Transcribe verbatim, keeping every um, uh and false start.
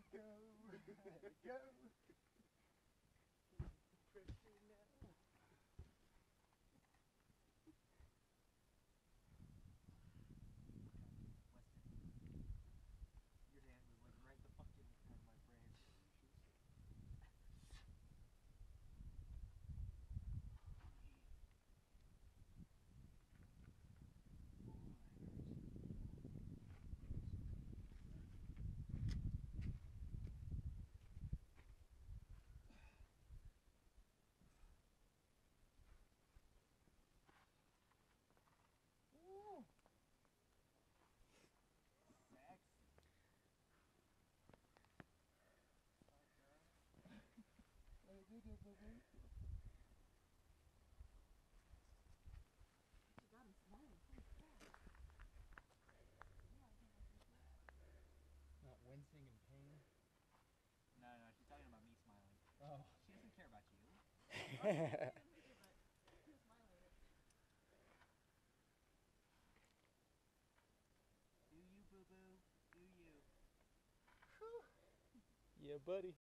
go, go. Pressure now. Weston, your hand was like right the fuck in front of my brain. Ooh. Sex. What did you do, boo boo? She got him smiling. Holy crap. Not wincing in pain. No, no, she's talking about me smiling. Oh. She doesn't care about you. Oh, she didn't take a picture, but he was smiling at it. Do you, boo boo? Do you? Yeah, buddy.